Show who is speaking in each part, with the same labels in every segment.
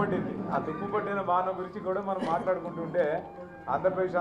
Speaker 1: పట్టింది. ఆ తుప్పు పట్టిన వాహనం గురించి కూడా మనం మాట్లాడుకుంటుంటే ఆంధ్రప్రదేశ్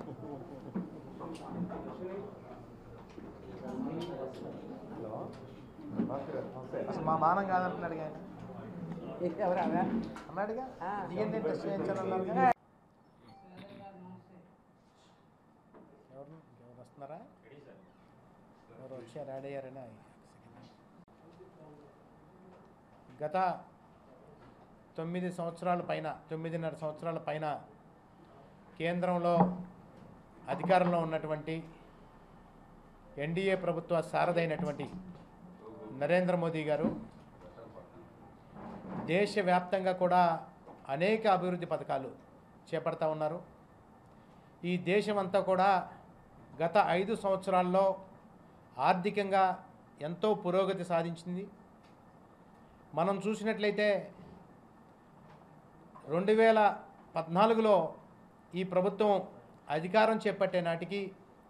Speaker 2: అసలు మా బాణం కాదంటున్నాడు ఆయన. ఎవరు అన్నాడుగా డిఎన్ఏ టెస్ట్ చేయించాలన్నారు. ఎవరు వస్తున్నారా? ఎవరు వచ్చారు? యాడ్ అయ్యారని. గత 9 సంవత్సరాల పైన 9.5 సంవత్సరాల పైన కేంద్రంలో అధికారంలో ఉన్నటువంటి ఎన్డీఏ ప్రభుత్వ సారథైనటువంటి నరేంద్ర మోదీ గారు దేశవ్యాప్తంగా కూడా అనేక అభివృద్ధి పథకాలు చేపడతా ఉన్నారు. ఈ దేశమంతా కూడా గత 5 సంవత్సరాల్లో ఆర్థికంగా ఎంతో పురోగతి సాధించింది. మనం చూసినట్లయితే 2014లో ఈ ప్రభుత్వం అధికారం చేపట్టే నాటికి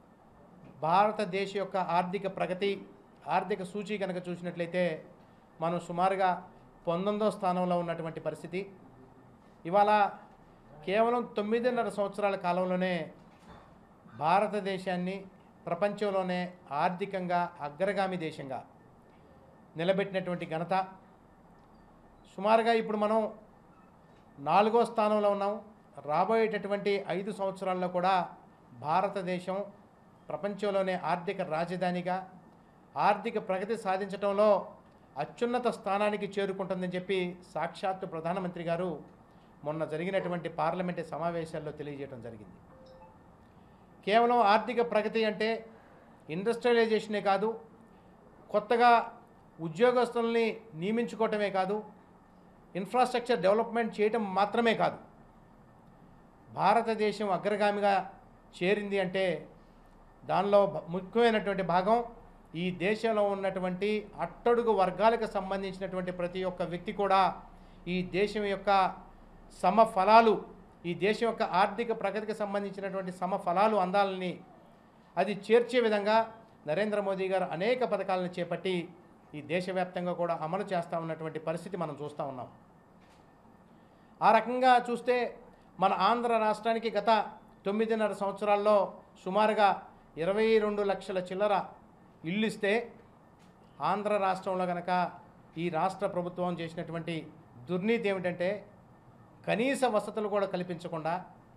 Speaker 2: భారతదేశ యొక్క ఆర్థిక ప్రగతి, ఆర్థిక సూచీ కనుక చూసినట్లయితే మనం సుమారుగా 19వ స్థానంలో ఉన్నటువంటి పరిస్థితి. ఇవాళ కేవలం 9.5 సంవత్సరాల కాలంలోనే భారతదేశాన్ని ప్రపంచంలోనే ఆర్థికంగా అగ్రగామి దేశంగా నిలబెట్టినటువంటి ఘనత. సుమారుగా ఇప్పుడు మనం 4వ స్థానంలో ఉన్నాం. రాబోయేటటువంటి 5 సంవత్సరాల్లో కూడా భారతదేశం ప్రపంచంలోనే ఆర్థిక రాజధానిగా ఆర్థిక ప్రగతి సాధించడంలో అత్యున్నత స్థానానికి చేరుకుంటుందని చెప్పి సాక్షాత్తు ప్రధానమంత్రి గారు మొన్న జరిగినటువంటి పార్లమెంటు సమావేశాల్లో తెలియజేయడం జరిగింది. కేవలం ఆర్థిక ప్రగతి అంటే ఇండస్ట్రియలైజేషనే కాదు, కొత్తగా ఉద్యోగస్తుల్ని నియమించుకోవటమే కాదు, ఇన్ఫ్రాస్ట్రక్చర్ డెవలప్మెంట్ చేయటం మాత్రమే కాదు. భారతదేశం అగ్రగామిగా చేరింది అంటే దానిలో ముఖ్యమైనటువంటి భాగం ఈ దేశంలో ఉన్నటువంటి అట్టడుగు వర్గాలకు సంబంధించినటువంటి ప్రతి ఒక్క వ్యక్తి కూడా ఈ దేశం యొక్క సమఫలాలు, ఈ దేశం యొక్క ఆర్థిక ప్రగతికి సంబంధించినటువంటి సమఫలాలు అందాలని అది చేర్చే విధంగా నరేంద్ర మోదీ గారు అనేక పథకాలను చేపట్టి ఈ దేశవ్యాప్తంగా కూడా అమలు చేస్తూ ఉన్నటువంటి పరిస్థితి మనం చూస్తూ ఉన్నాం. ఆ రకంగా చూస్తే మన ఆంధ్ర రాష్ట్రానికి గత 9.5 సంవత్సరాల్లో సుమారుగా 22 లక్షల చిల్లర ఇల్లు ఇస్తే, ఆంధ్ర రాష్ట్రంలో కనుక ఈ రాష్ట్ర ప్రభుత్వం చేసినటువంటి దుర్నీతి ఏమిటంటే కనీస వసతులు కూడా కల్పించకుండా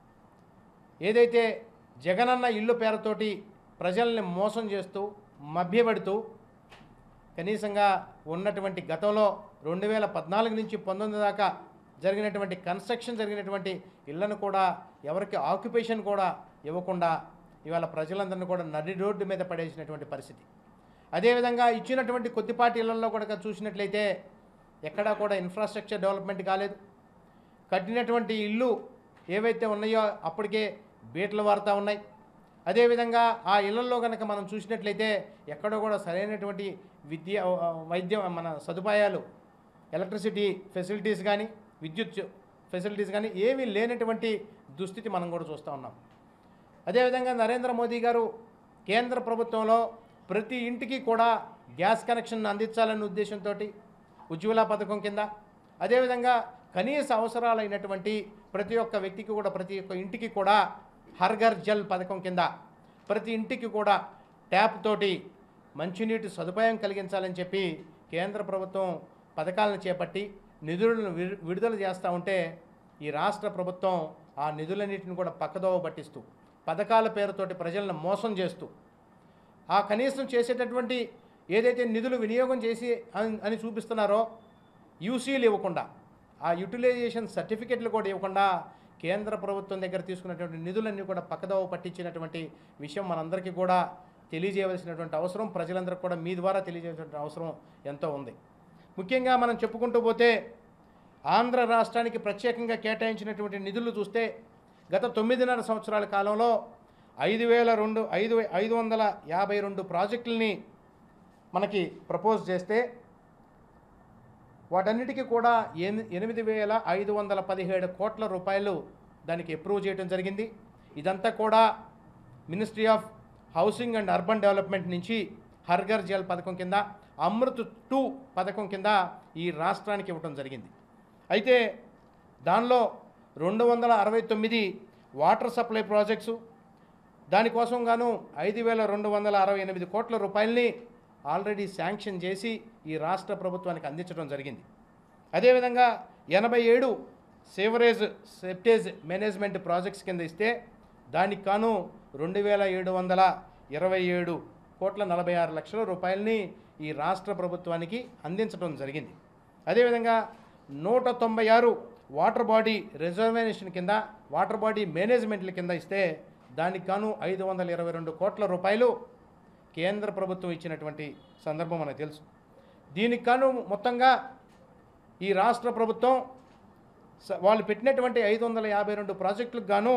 Speaker 2: ఏదైతే జగనన్న ఇల్లు పేరుతోటి ప్రజల్ని మోసం చేస్తూ మభ్యపెడుతూ కనీసంగా ఉన్నటువంటి గతంలో 2014 నుంచి 19 దాకా జరిగినటువంటి కన్స్ట్రక్షన్ జరిగినటువంటి ఇళ్లను కూడా ఎవరికి ఆక్యుపేషన్ కూడా ఇవ్వకుండా ఇవాళ ప్రజలందరినీ కూడా నడి రోడ్డు మీద పడేసినటువంటి పరిస్థితి. అదేవిధంగా ఇచ్చినటువంటి కొద్దిపాటి ఇళ్లలో కూడా చూసినట్లయితే ఎక్కడా కూడా ఇన్ఫ్రాస్ట్రక్చర్ డెవలప్మెంట్ కాలేదు. కట్టినటువంటి ఇల్లు ఏవైతే ఉన్నాయో అప్పటికే బీటలు వారుతూ ఉన్నాయి. అదేవిధంగా ఆ ఇళ్లలో కనుక మనం చూసినట్లయితే ఎక్కడో కూడా సరైనటువంటి వైద్యం మన సదుపాయాలు, ఎలక్ట్రిసిటీ ఫెసిలిటీస్ కానీ విద్యుత్ ఫెసిలిటీస్ కానీ ఏమీ లేనటువంటి దుస్థితి మనం కూడా చూస్తూ ఉన్నాం. అదేవిధంగా నరేంద్ర మోదీ గారు కేంద్ర ప్రభుత్వంలో ప్రతి ఇంటికి కూడా గ్యాస్ కనెక్షన్ అందించాలనే ఉద్దేశంతో ఉజ్వల పథకం కింద, అదేవిధంగా కనీస అవసరాలైనటువంటి ప్రతి ఒక్క వ్యక్తికి కూడా ప్రతి ఒక్క ఇంటికి కూడా హర్ ఘర్ జల్ పథకం కింద ప్రతి ఇంటికి కూడా ట్యాప్ తోటి మంచినీటి సదుపాయం కలిగించాలని చెప్పి కేంద్ర ప్రభుత్వం పథకాలను చేపట్టి నిధులను విడుదల చేస్తూ ఉంటే ఈ రాష్ట్ర ప్రభుత్వం ఆ నిధులన్నింటిని కూడా పక్కదోవ పట్టిస్తూ పథకాల పేరుతోటి ప్రజలను మోసం చేస్తూ ఆ కనీసం చేసేటటువంటి ఏదైతే నిధులు వినియోగం చేసి అని చూపిస్తున్నారో యూసీలు ఇవ్వకుండా, ఆ యూటిలైజేషన్ సర్టిఫికెట్లు కూడా ఇవ్వకుండా కేంద్ర ప్రభుత్వం దగ్గర తీసుకున్నటువంటి నిధులన్నీ కూడా పక్కదోవ పట్టించినటువంటి విషయం మనందరికీ కూడా తెలియజేయవలసినటువంటి అవసరం, ప్రజలందరికీ కూడా మీ ద్వారా తెలియజేయాల్సిన అవసరం ఎంతో ఉంది. ముఖ్యంగా మనం చెప్పుకుంటూ పోతే ఆంధ్ర రాష్ట్రానికి ప్రత్యేకంగా కేటాయించినటువంటి నిధులు చూస్తే గత 9.5 సంవత్సరాల కాలంలో 552 ప్రాజెక్టులని మనకి ప్రపోజ్ చేస్తే వాటన్నిటికీ కూడా 8,517 కోట్ల రూపాయలు దానికి అప్రూవ్ చేయడం జరిగింది. ఇదంతా కూడా ministry of housing and urban development నుంచి హర్ ఘర్ జల్ పథకం కింద, అమృత్ 2 పథకం కింద ఈ రాష్ట్రానికి ఇవ్వడం జరిగింది. అయితే దానిలో 269 వాటర్ సప్లై ప్రాజెక్ట్సు, దానికోసం గాను 5,268 కోట్ల రూపాయలని ఆల్రెడీ శాంక్షన్ చేసి ఈ రాష్ట్ర ప్రభుత్వానికి అందించడం జరిగింది. అదేవిధంగా 87 సేవరేజ్ సెప్టేజ్ మేనేజ్మెంట్ ప్రాజెక్ట్స్ కింద ఇస్తే దానికి కాను 2,727 కోట్ల 46 లక్షల రూపాయలని ఈ రాష్ట్ర ప్రభుత్వానికి అందించడం జరిగింది. అదేవిధంగా 196 వాటర్ బాడీ రిజర్వేషన్ కింద వాటర్ బాడీ మేనేజ్మెంట్ల కింద ఇస్తే దానికి కాను 522 కోట్ల రూపాయలు కేంద్ర ప్రభుత్వం ఇచ్చినటువంటి సందర్భం మనకు తెలుసు. దీనికి కాను మొత్తంగా ఈ రాష్ట్ర ప్రభుత్వం వాళ్ళు పెట్టినటువంటి 552 ప్రాజెక్టులకు గాను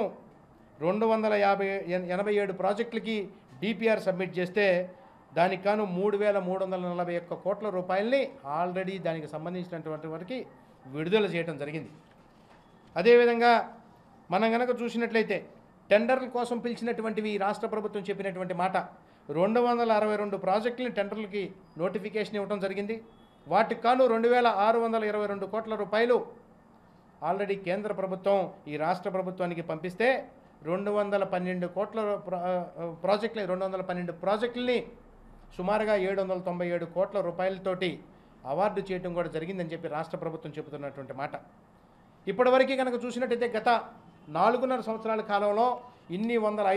Speaker 2: 287 ప్రాజెక్టులకి డిపిఆర్ సబ్మిట్ చేస్తే దానికి గాను 3,341 కోట్ల రూపాయలని ఆల్రెడీ దానికి సంబంధించినటువంటి వారికి విడుదల చేయడం జరిగింది. అదేవిధంగా మనం కనుక చూసినట్లయితే టెండర్ల కోసం పిలిచినటువంటివి ఈ రాష్ట్ర ప్రభుత్వం చెప్పినటువంటి మాట 262 ప్రాజెక్టులని టెండర్లకి నోటిఫికేషన్ ఇవ్వడం జరిగింది. వాటికి కాను 2,622 కోట్ల రూపాయలు ఆల్రెడీ కేంద్ర ప్రభుత్వం ఈ రాష్ట్ర ప్రభుత్వానికి పంపిస్తే 212 కోట్ల ప్రాజెక్టులు 212 ప్రాజెక్టులని సుమారుగా 797 కోట్ల రూపాయలతోటి అవార్డు చేయడం కూడా జరిగిందని చెప్పి రాష్ట్ర ప్రభుత్వం చెబుతున్నటువంటి మాట. ఇప్పటివరకు కనుక చూసినట్టయితే గత 4.5 సంవత్సరాల కాలంలో ఇన్ని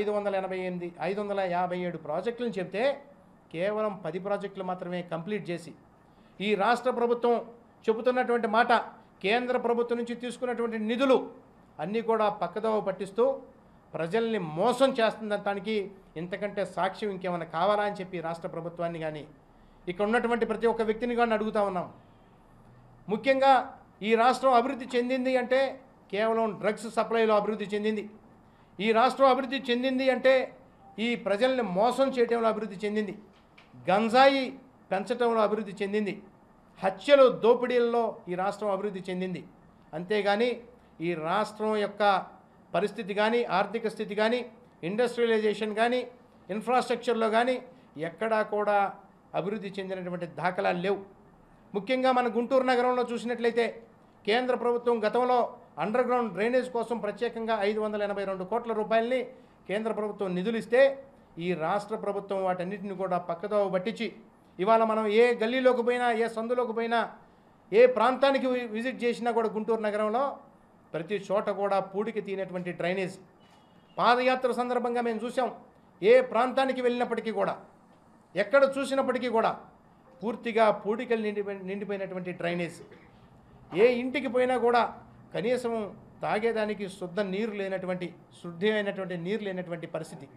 Speaker 2: 557 ప్రాజెక్టులను చెబితే కేవలం 10 ప్రాజెక్టులు మాత్రమే కంప్లీట్ చేసి ఈ రాష్ట్ర ప్రభుత్వం చెబుతున్నటువంటి మాట కేంద్ర ప్రభుత్వం నుంచి తీసుకున్నటువంటి నిధులు అన్నీ కూడా పక్కదోవ పట్టిస్తూ ప్రజల్ని మోసం చేస్తుందనడానికి ఇంతకంటే సాక్ష్యం ఇంకేమైనా కావాలా అని చెప్పి రాష్ట్ర ప్రభుత్వాన్ని కానీ ఇక్కడ ఉన్నటువంటి ప్రతి ఒక్క వ్యక్తిని కానీ అడుగుతా ఉన్నాం. ముఖ్యంగా ఈ రాష్ట్రం అభివృద్ధి చెందింది అంటే కేవలం డ్రగ్స్ సప్లైలో అభివృద్ధి చెందింది. ఈ రాష్ట్రం అభివృద్ధి చెందింది అంటే ఈ ప్రజల్ని మోసం చేయటంలో అభివృద్ధి చెందింది. గంజాయి పెంచటంలో అభివృద్ధి చెందింది. హత్యలు దోపిడీల్లో ఈ రాష్ట్రం అభివృద్ధి చెందింది. అంతేగాని ఈ రాష్ట్రం యొక్క పరిస్థితి కానీ ఆర్థిక స్థితి కానీ ఇండస్ట్రియలైజేషన్ కానీ ఇన్ఫ్రాస్ట్రక్చర్లో కానీ ఎక్కడా కూడా అభివృద్ధి చెందినటువంటి దాఖలాలు లేవు. ముఖ్యంగా మన గుంటూరు నగరంలో చూసినట్లయితే కేంద్ర ప్రభుత్వం గతంలో అండర్ గ్రౌండ్ డ్రైనేజ్ కోసం ప్రత్యేకంగా 582 కోట్ల రూపాయలని కేంద్ర ప్రభుత్వం నిధులు ఇస్తే ఈ రాష్ట్ర ప్రభుత్వం వాటన్నిటిని కూడా పక్కదోవ పట్టించి ఇవాళ మనం ఏ గల్లీలోకి పోయినా ఏ సందులోకి పోయినా ఏ ప్రాంతానికి విజిట్ చేసినా కూడా గుంటూరు నగరంలో ప్రతి చోట కూడా పూడికి తీనటువంటి డ్రైనేజ్. పాదయాత్ర సందర్భంగా మేము చూసాం. ఏ ప్రాంతానికి వెళ్ళినప్పటికీ కూడా ఎక్కడ చూసినప్పటికీ కూడా పూర్తిగా పూడికలు నిండిపోయినటువంటి డ్రైనేజ్. ఏ ఇంటికి పోయినా కూడా కనీసం తాగేదానికి శుద్ధ నీరు లేనటువంటి శుద్ధి అయినటువంటి నీరు లేనటువంటి పరిస్థితి.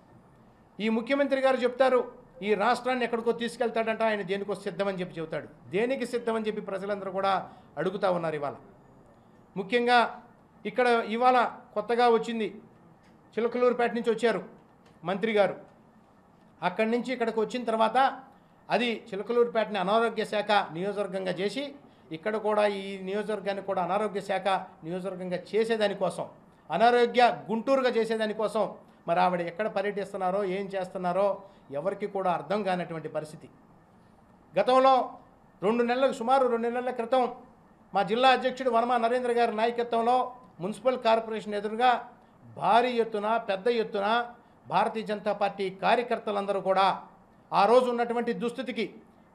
Speaker 2: ఈ ముఖ్యమంత్రి గారు చెప్తారు ఈ రాష్ట్రాన్ని ఎక్కడికో తీసుకెళ్తాడంట, ఆయన దేనికో సిద్ధమని చెప్పి చెబుతాడు. దేనికి సిద్ధమని చెప్పి ప్రజలందరూ కూడా అడుగుతూ ఉన్నారు. ఇవాళ ముఖ్యంగా ఇక్కడ ఇవాళ కొత్తగా వచ్చింది చిలకలూరుపేట నుంచి వచ్చారు మంత్రి గారు. అక్కడి నుంచి ఇక్కడికి వచ్చిన తర్వాత అది చిలకలూరుపేటని అనారోగ్య శాఖ నియోజకవర్గంగా చేసి ఇక్కడ కూడా ఈ నియోజకవర్గాన్ని కూడా అనారోగ్య శాఖ నియోజకవర్గంగా చేసేదానికోసం అనారోగ్య గుంటూరుగా చేసేదానికోసం మరి ఆవిడ ఎక్కడ పర్యటిస్తున్నారో ఏం చేస్తున్నారో ఎవరికి కూడా అర్థం కానటువంటి పరిస్థితి. గతంలో సుమారు 2 నెలల క్రితం మా జిల్లా అధ్యక్షుడు వనమా నరేంద్ర గారి నాయకత్వంలో మున్సిపల్ కార్పొరేషన్ ఎదురుగా భారీ ఎత్తున పెద్ద ఎత్తున భారతీయ జనతా పార్టీ కార్యకర్తలందరూ కూడా ఆ రోజు ఉన్నటువంటి దుస్థితికి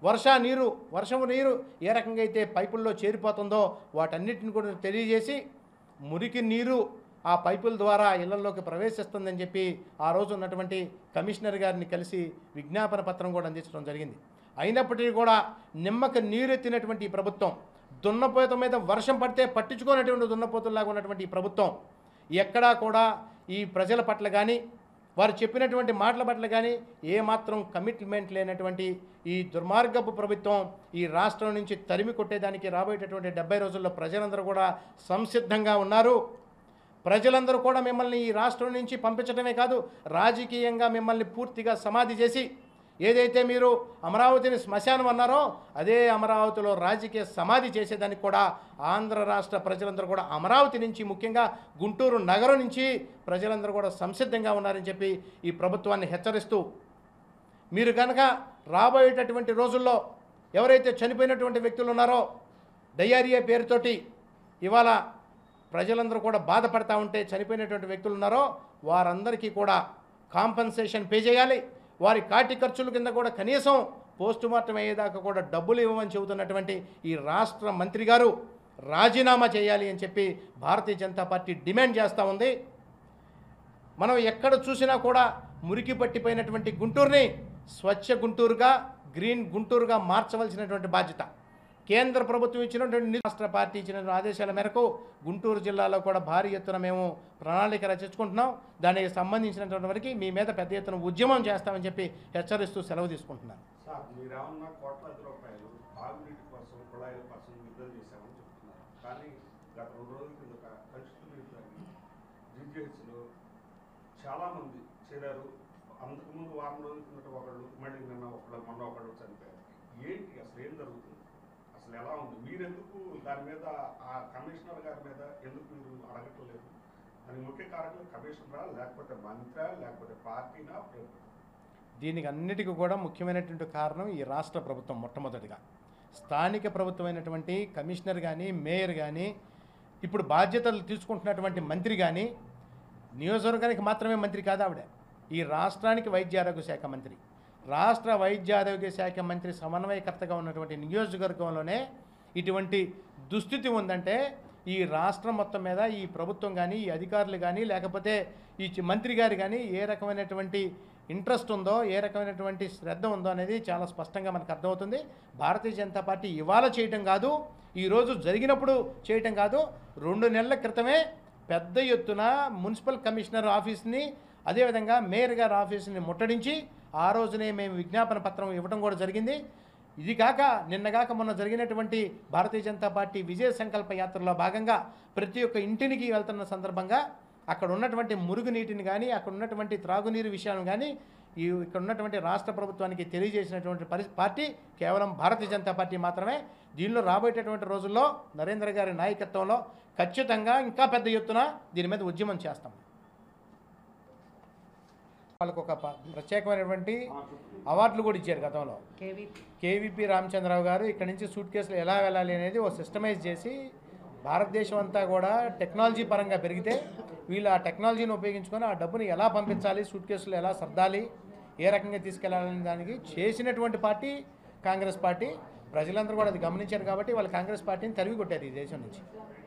Speaker 2: వర్షము నీరు ఏ రకంగా అయితే పైపుల్లో చేరిపోతుందో వాటన్నిటిని కూడా తెలియజేసి మురికి నీరు ఆ పైపుల ద్వారా ఇళ్లలోకి ప్రవేశిస్తుందని చెప్పి ఆ రోజు ఉన్నటువంటి కమిషనర్ గారిని కలిసి విజ్ఞాపన పత్రం కూడా అందించడం జరిగింది. అయినప్పటికీ కూడా నిమ్మక నీరెత్తినటువంటి ఈ ప్రభుత్వం, దున్నపోత మీద వర్షం పడితే పట్టించుకున్నటువంటి దున్నపోతుల్లాగా ఉన్నటువంటి ఈ ప్రభుత్వం ఎక్కడా కూడా ఈ ప్రజల పట్ల కానీ వారు చెప్పినటువంటి మాటల పట్ల కానీ ఏమాత్రం కమిట్మెంట్ లేనటువంటి ఈ దుర్మార్గపు ప్రభుత్వం ఈ రాష్ట్రం నుంచి తరిమి కొట్టేదానికి రాబోయేటటువంటి 70 రోజుల్లో ప్రజలందరూ కూడా సంసిద్ధంగా ఉన్నారు. ప్రజలందరూ కూడా మిమ్మల్ని ఈ రాష్ట్రం నుంచి పంపించడమే కాదు, రాజకీయంగా మిమ్మల్ని పూర్తిగా సమాధి చేసి ఏదైతే మీరు అమరావతిని శ్మశానం అన్నారో అదే అమరావతిలో రాజకీయ సమాధి చేసేదానికి కూడా ఆంధ్ర రాష్ట్ర ప్రజలందరూ కూడా అమరావతి నుంచి ముఖ్యంగా గుంటూరు నగరం నుంచి ప్రజలందరూ కూడా సంసిద్ధంగా ఉన్నారని చెప్పి ఈ ప్రభుత్వాన్ని హెచ్చరిస్తూ, మీరు కనుక రాబోయేటటువంటి రోజుల్లో ఎవరైతే చనిపోయినటువంటి వ్యక్తులు ఉన్నారో డయేరియా పేరుతోటి ఇవాళ ప్రజలందరూ కూడా బాధపడతా ఉంటే చనిపోయినటువంటి వ్యక్తులు ఉన్నారో వారందరికీ కూడా కాంపన్సేషన్ పే చేయాలి. వారి కాటి ఖర్చుల కింద కూడా కనీసం పోస్ట్ మార్టం అయ్యేదాకా కూడా డబ్బులు ఇవ్వమని చెబుతున్నటువంటి ఈ రాష్ట్ర మంత్రి గారు రాజీనామా చేయాలి అని చెప్పి భారతీయ జనతా పార్టీ డిమాండ్ చేస్తూ ఉంది. మనం ఎక్కడ చూసినా కూడా మురికి పట్టిపోయినటువంటి గుంటూరుని స్వచ్ఛ గుంటూరుగా, గ్రీన్ గుంటూరుగా మార్చవలసినటువంటి బాధ్యత కేంద్ర ప్రభుత్వం ఇచ్చినటువంటి రాష్ట్ర పార్టీ ఇచ్చిన ఆదేశాల మేరకు గుంటూరు జిల్లాలో కూడా భారీ ఎత్తున మేము ప్రణాళిక రచించుకుంటున్నాం. దానికి సంబంధించినటువంటి వరకు మీ మీద పెద్ద ఎత్తున ఉద్యమం చేస్తామని చెప్పి హెచ్చరిస్తూ సెలవు తీసుకుంటున్నాను.
Speaker 3: సార్, మీరేమన్నా కోట్లాది రూపాయలు తాగునీటి కోసం, కుళాయిల కోసం విడుదల చేశామని చెప్తున్నారు. కానీ గత 2 రోజుల కిందట కలుషిత జీజీహెచ్లో చాలామంది చేరారు. అంతకుముందు వారం రోజుల కిందట ఒకళ్ళు, మళ్ళీ నిన్న ఒకళ్ళు, మొన్న ఒకళ్ళు చనిపోయారు. ఏంటి అసలు ఏం జరుగుతుంది? అసలు ఎలా ఉంది? మీరెందుకు దాని మీద ఆ కమిషనర్ గారి మీద ఎందుకు మీరు అడగట్లేదు? దానికి ముఖ్య కారణం కమిషనరా, లేకపోతే మంత్రా, లేకపోతే పార్టీనా?
Speaker 2: దీనికి అన్నిటికీ కూడా ముఖ్యమైనటువంటి కారణం ఈ రాష్ట్ర ప్రభుత్వం. మొట్టమొదటిగా స్థానిక ప్రభుత్వమైనటువంటి కమిషనర్ కానీ, మేయర్ కానీ, ఇప్పుడు బాధ్యతలు తీసుకుంటున్నటువంటి మంత్రి కానీ, నియోజకవర్గానికి మాత్రమే మంత్రి కాదు ఆవిడ, ఈ రాష్ట్రానికి వైద్య ఆరోగ్య శాఖ మంత్రి. రాష్ట్ర వైద్య ఆరోగ్య శాఖ మంత్రి సమన్వయకర్తగా ఉన్నటువంటి నియోజకవర్గంలోనే ఇటువంటి దుస్థితి ఉందంటే ఈ రాష్ట్రం మొత్తం మీద ఈ ప్రభుత్వం కానీ, ఈ అధికారులు కానీ, లేకపోతే ఈ మంత్రి గారు కానీ ఏ రకమైనటువంటి ఇంట్రెస్ట్ ఉందో, ఏ రకమైనటువంటి శ్రద్ధ ఉందో అనేది చాలా స్పష్టంగా మనకు అర్థమవుతుంది. భారతీయ జనతా పార్టీ ఇవాళ చేయటం కాదు, ఈరోజు జరిగినప్పుడు చేయటం కాదు, 2 నెలల క్రితమే పెద్ద ఎత్తున మున్సిపల్ కమిషనర్ ఆఫీస్ని, అదేవిధంగా మేయర్ గారి ఆఫీస్ని ముట్టడించి ఆ రోజునే మేము విజ్ఞాపన పత్రం ఇవ్వడం కూడా జరిగింది. ఇది కాక నిన్నగాక మొన్న జరిగినటువంటి భారతీయ జనతా పార్టీ విజయ సంకల్ప యాత్రలో భాగంగా ప్రతి ఒక్క ఇంటికి వెళ్తున్న సందర్భంగా అక్కడ ఉన్నటువంటి మురుగునీటిని కానీ, అక్కడ ఉన్నటువంటి త్రాగునీరు విషయాన్ని కానీ ఇక్కడ ఉన్నటువంటి రాష్ట్ర ప్రభుత్వానికి తెలియజేసినటువంటి పార్టీ కేవలం భారతీయ జనతా పార్టీ మాత్రమే. దీనిలో రాబోయేటటువంటి రోజుల్లో నరేంద్ర గారి నాయకత్వంలో ఖచ్చితంగా ఇంకా పెద్ద ఎత్తున దీని మీద ఉద్యమం చేస్తాం. వాళ్ళకు ఒక ప్రత్యేకమైనటువంటి అవార్డులు కూడా ఇచ్చారు గతంలో. కేవీపీ రామచంద్రరావు గారు ఇక్కడ నుంచి సూట్ కేసులు ఎలా వెళ్ళాలి అనేది ఓ సిస్టమైజ్ చేసి, భారతదేశం అంతా కూడా టెక్నాలజీ పరంగా పెరిగితే వీళ్ళు ఆ టెక్నాలజీని ఉపయోగించుకొని ఆ డబ్బుని ఎలా పంపించాలి, సూట్ కేసులు ఎలా సర్దాలి, ఏ రకంగా తీసుకెళ్లాలనే దానికి చేసినటువంటి పార్టీ కాంగ్రెస్ పార్టీ. ప్రజలందరూ కూడా అది గమనించారు కాబట్టి వాళ్ళు కాంగ్రెస్ పార్టీని తరిగి కొట్టారు ఈ దేశం నుంచి.